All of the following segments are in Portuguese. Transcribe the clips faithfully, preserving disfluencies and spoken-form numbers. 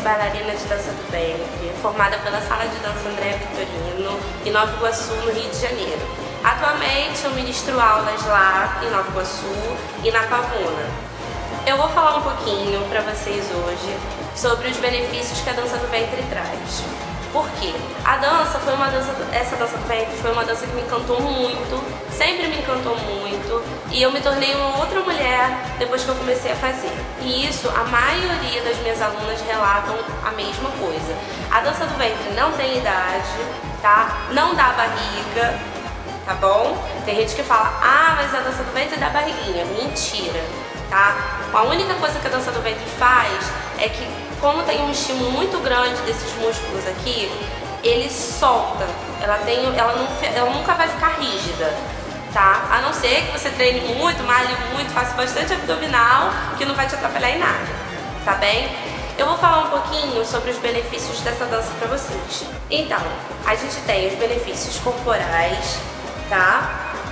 bailarina de dança do ventre, formada pela Sala de Dança André Vitorino, em Nova Iguaçu, no Rio de Janeiro. Atualmente eu ministro aulas lá em Nova Iguaçu e na Pavuna. Eu vou falar um pouquinho para vocês hoje sobre os benefícios que a dança do ventre traz. Por quê? A dança foi uma dança, essa dança do ventre foi uma dança que me encantou muito, sempre me encantou muito, e eu me tornei uma outra mulher depois que eu comecei a fazer. E isso, a maioria das minhas alunas relatam a mesma coisa. A dança do ventre não tem idade, tá? Não dá barriga, tá bom? Tem gente que fala, ah, mas a dança do ventre dá barriguinha. Mentira, tá? A única coisa que a dança do ventre faz é que, como tem um estímulo muito grande desses músculos aqui, ele solta, ela, tem, ela, não, ela nunca vai ficar rígida, tá? A não ser que você treine muito, malhe muito, faça bastante abdominal, que não vai te atrapalhar em nada, tá bem? Eu vou falar um pouquinho sobre os benefícios dessa dança pra vocês. Então, a gente tem os benefícios corporais, tá?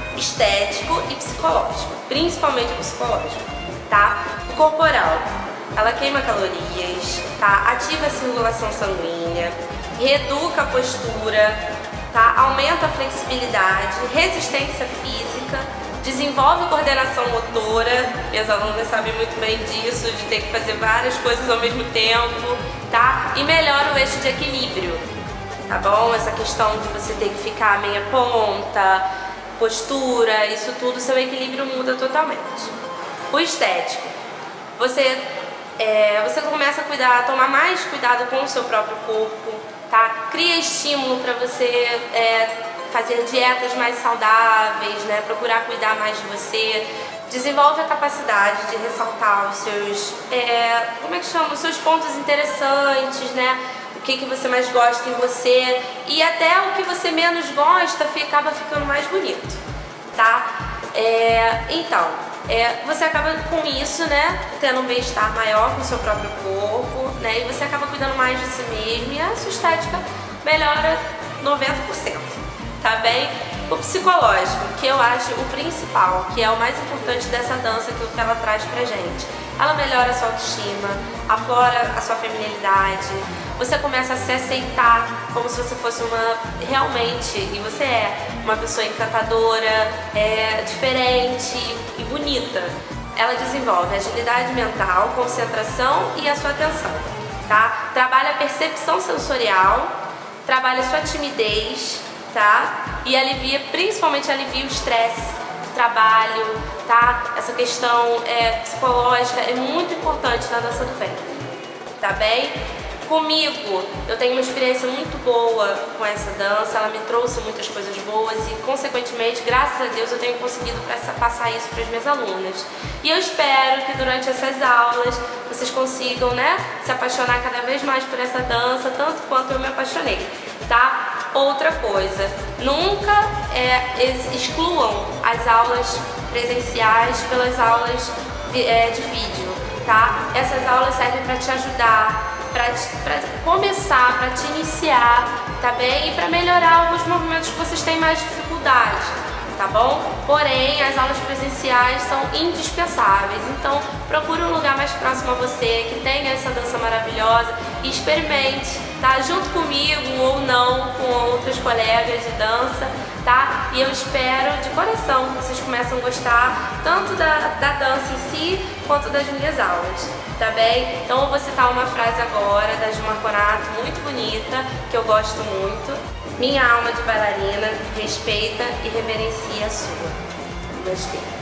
Estético e psicológico, principalmente o psicológico, tá? O corporal, ela queima calorias, tá? Ativa a circulação sanguínea, reeduca a postura, tá? Aumenta a flexibilidade, resistência física, desenvolve coordenação motora, minhas alunas sabem muito bem disso, de ter que fazer várias coisas ao mesmo tempo, tá? E melhora o eixo de equilíbrio, tá bom? Essa questão de você ter que ficar meia ponta, postura, isso tudo, seu equilíbrio muda totalmente. O estético, você É, você começa a cuidar, a tomar mais cuidado com o seu próprio corpo, tá? Cria estímulo para você é, fazer dietas mais saudáveis, né? Procurar cuidar mais de você. Desenvolve a capacidade de ressaltar os seus, é, como é que chama? Os seus pontos interessantes, né? O que, que você mais gosta em você e até o que você menos gosta acaba ficando mais bonito, tá? É, então, É, você acaba com isso, né, tendo um bem-estar maior com o seu próprio corpo, né, e você acaba cuidando mais de si mesmo e a sua estética melhora noventa por cento, tá bem? O psicológico, que eu acho o principal, que é o mais importante dessa dança, que, que ela traz pra gente. Ela melhora a sua autoestima, aflora a sua feminilidade, você começa a se aceitar como se você fosse uma, realmente, e você é, uma pessoa encantadora, é, diferente e bonita. Ela desenvolve agilidade mental, concentração e a sua atenção, tá? Trabalha a percepção sensorial, trabalha a sua timidez, tá? E alivia, principalmente alivia o estresse, o trabalho, tá? Essa questão é, psicológica é muito importante na dança do ventre, tá bem? Comigo, eu tenho uma experiência muito boa com essa dança, ela me trouxe muitas coisas boas e, consequentemente, graças a Deus, eu tenho conseguido passar isso para as minhas alunas. E eu espero que durante essas aulas vocês consigam, né, se apaixonar cada vez mais por essa dança, tanto quanto eu me apaixonei, tá? Outra coisa, nunca é, excluam as aulas presenciais pelas aulas de, é, de vídeo, tá? Essas aulas servem para te ajudar, para começar, para te iniciar, tá bem? E para melhorar alguns movimentos que vocês têm mais dificuldade, tá bom? Porém, as aulas presenciais são indispensáveis, então procure um lugar mais próximo a você, que tenha essa dança maravilhosa e experimente, tá? Junto comigo ou não, com outras colegas de dança, tá? E eu espero de coração que vocês comecem a gostar tanto da, da dança em si, quanto das minhas aulas, tá bem? Então eu vou citar uma frase agora da Gilmar Conato, muito bonita, que eu gosto muito. Minha alma de bailarina respeita e reverencia a sua. Gostei.